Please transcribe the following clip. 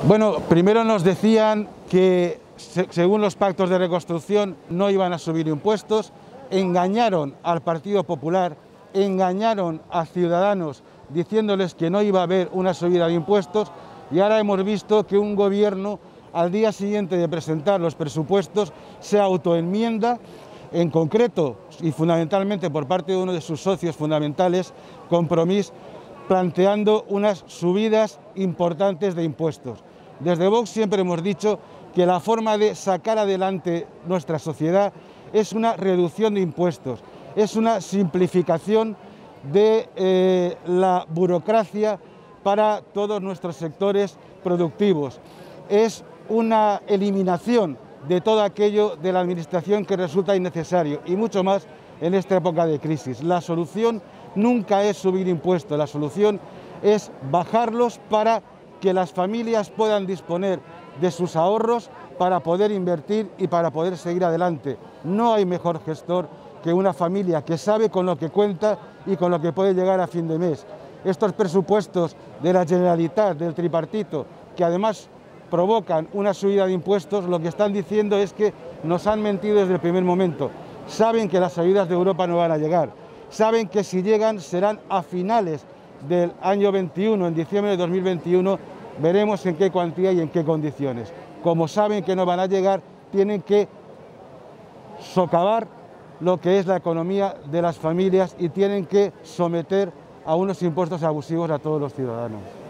Bueno, primero nos decían que según los pactos de reconstrucción no iban a subir impuestos, engañaron al Partido Popular, engañaron a Ciudadanos diciéndoles que no iba a haber una subida de impuestos, y ahora hemos visto que un gobierno al día siguiente de presentar los presupuestos se autoenmienda, en concreto y fundamentalmente por parte de uno de sus socios fundamentales, Compromís, planteando unas subidas importantes de impuestos. Desde Vox siempre hemos dicho que la forma de sacar adelante nuestra sociedad es una reducción de impuestos, es una simplificación de la burocracia para todos nuestros sectores productivos, es una eliminación de todo aquello de la administración que resulta innecesario y mucho más en esta época de crisis. La solución nunca es subir impuestos, la solución es bajarlos para que las familias puedan disponer de sus ahorros para poder invertir y para poder seguir adelante. No hay mejor gestor que una familia que sabe con lo que cuenta y con lo que puede llegar a fin de mes. Estos presupuestos de la Generalitat, del tripartito, que además provocan una subida de impuestos, lo que están diciendo es que nos han mentido desde el primer momento. Saben que las ayudas de Europa no van a llegar, saben que si llegan serán a finales del año 21, en diciembre de 2021, veremos en qué cuantía y en qué condiciones. Como saben que no van a llegar, tienen que socavar lo que es la economía de las familias y tienen que someter a unos impuestos abusivos a todos los ciudadanos.